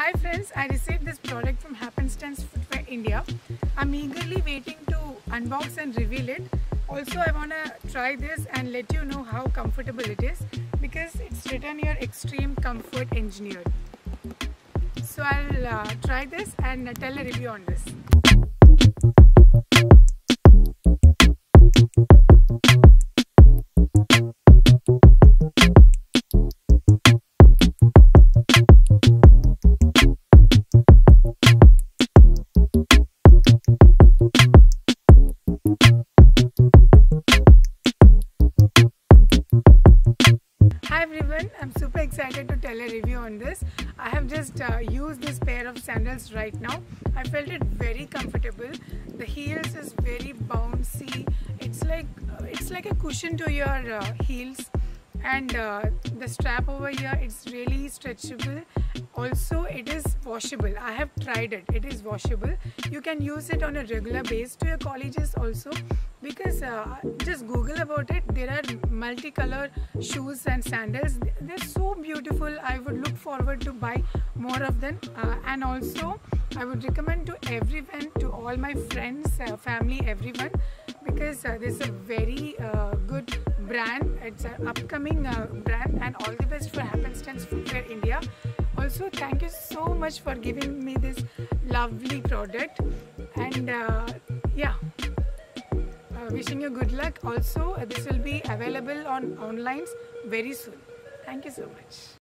Hi friends, I received this product from Happenstance Footwear India. I'm eagerly waiting to unbox and reveal it. Also, I want to try this and let you know how comfortable it is because it's written here Extreme Comfort Engineered. So I'll try this and tell a review on this. Hi everyone, I'm super excited to tell a review on this. I have just used this pair of sandals right now. I felt it very comfortable. The heels is very bouncy. It's like a cushion to your heels, and the strap over here, it's really stretchable. Also, it is washable. I have tried it. It is washable. You can use it on a regular basis to your colleges also, because just Google about it. There are multicolor shoes and sandals. They're so beautiful. I would look forward to buy more of them, and also I would recommend to everyone, to all my friends, family, everyone, because this is a very good brand. It's an upcoming brand, and all the best for Happenstance Footwear India. Also, thank you so much for giving me this lovely product, and wishing you good luck. Also, this will be available on online very soon. Thank you so much.